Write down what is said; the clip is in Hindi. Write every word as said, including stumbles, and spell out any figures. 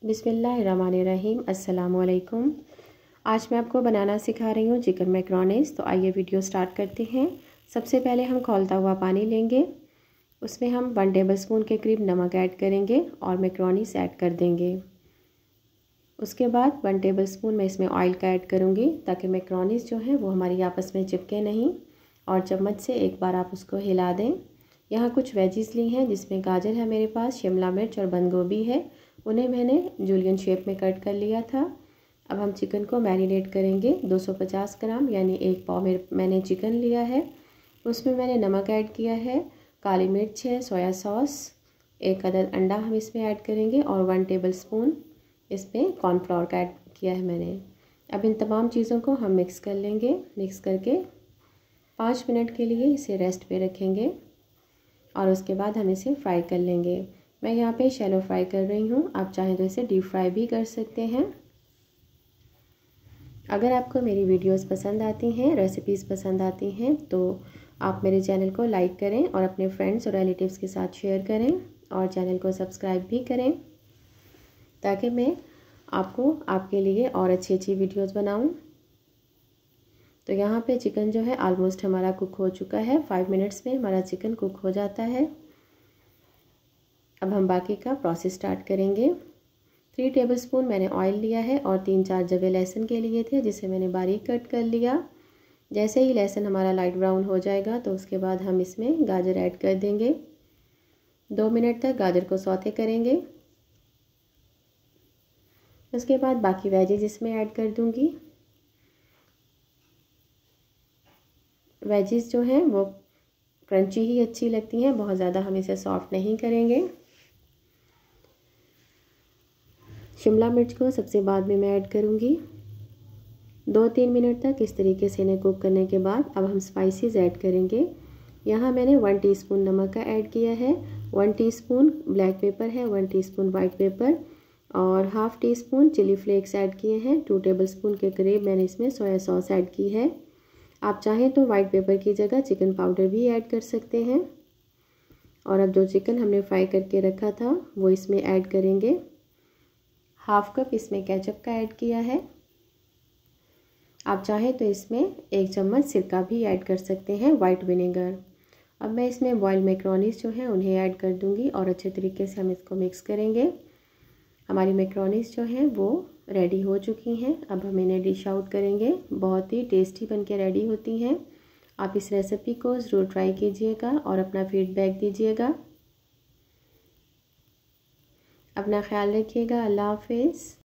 बिस्मिल्लाहिर्रहमानिर्रहीम। अस्सलाम वालेकुम। आज मैं आपको बनाना सिखा रही हूँ चिकन मैक्रोनीस। तो आइए वीडियो स्टार्ट करते हैं। सबसे पहले हम खौलता हुआ पानी लेंगे, उसमें हम वन टेबल स्पून के करीब नमक ऐड करेंगे और मैक्रोनीस ऐड कर देंगे। उसके बाद वन टेबल स्पून मैं इसमें ऑयल का ऐड करूँगी ताकि मैक्रोनीस जो है वो हमारी आपस में चिपके नहीं, और चम्मच से एक बार आप उसको हिला दें। यहाँ कुछ वेजिस ली हैं जिसमें गाजर है मेरे पास, शिमला मिर्च और बंद गोभी है, उन्हें मैंने जूलियन शेप में कट कर लिया था। अब हम चिकन को मैरिनेट करेंगे। दो सौ पचास ग्राम यानी एक पाव में मैंने चिकन लिया है। उसमें मैंने नमक ऐड किया है, काली मिर्च है, सोया सॉस, एक अदद अंडा हम इसमें ऐड करेंगे और वन टेबल स्पून इसमें कॉर्नफ्लोर का ऐड किया है मैंने। अब इन तमाम चीज़ों को हम मिक्स कर लेंगे। मिक्स करके पाँच मिनट के लिए इसे रेस्ट पे रखेंगे और उसके बाद हम इसे फ्राई कर लेंगे। मैं यहाँ पे शैलो फ्राई कर रही हूँ, आप चाहें तो इसे डीप फ्राई भी कर सकते हैं। अगर आपको मेरी वीडियोस पसंद आती हैं, रेसिपीज़ पसंद आती हैं, तो आप मेरे चैनल को लाइक करें और अपने फ्रेंड्स और रिलेटिव्स के साथ शेयर करें और चैनल को सब्सक्राइब भी करें ताकि मैं आपको आपके लिए और अच्छी अच्छी वीडियोस बनाऊं। तो यहाँ पे चिकन जो है ऑलमोस्ट हमारा कुक हो चुका है। फाइव मिनट्स में हमारा चिकन कुक हो जाता है। अब हम बाकी का प्रोसेस स्टार्ट करेंगे। थ्री टेबलस्पून मैंने ऑयल लिया है और तीन चार जवे लहसुन के लिए थे जिसे मैंने बारीक कट कर लिया। जैसे ही लहसुन हमारा लाइट ब्राउन हो जाएगा तो उसके बाद हम इसमें गाजर ऐड कर देंगे। दो मिनट तक गाजर को सौते करेंगे। उसके बाद बाकी वेजिस इसमें ऐड कर दूंगी। वेजिस जो हैं वो क्रंची ही अच्छी लगती हैं, बहुत ज़्यादा हम इसे सॉफ्ट नहीं करेंगे। शिमला मिर्च को सबसे बाद में मैं ऐड करूँगी। दो तीन मिनट तक इस तरीके से इन्हें कुक करने के बाद अब हम स्पाइसेस ऐड करेंगे। यहाँ मैंने वन टीस्पून नमक का ऐड किया है, वन टीस्पून ब्लैक पेपर है, वन टीस्पून वाइट पेपर और half teaspoon chilli flakes add किए हैं। टू टेबलस्पून के करीब मैंने इसमें सोया सॉस ऐड की है। आप चाहें तो वाइट पेपर की जगह चिकन पाउडर भी ऐड कर सकते हैं। और अब जो चिकन हमने फ्राई करके रखा था वो इसमें ऐड करेंगे। हाफ कप इसमें केचप का ऐड किया है। आप चाहें तो इसमें एक चम्मच सिरका भी ऐड कर सकते हैं, वाइट विनेगर। अब मैं इसमें बॉयल मैक्रोनीस जो है उन्हें ऐड कर दूंगी और अच्छे तरीके से हम इसको मिक्स करेंगे। हमारी मैक्रोनीस जो है वो रेडी हो चुकी हैं। अब हम इन्हें डिश आउट करेंगे। बहुत ही टेस्टी बनके रेडी होती हैं। आप इस रेसिपी को ज़रूर ट्राई कीजिएगा और अपना फीडबैक दीजिएगा। अपना ख्याल रखिएगा। अल्लाह हाफिज़।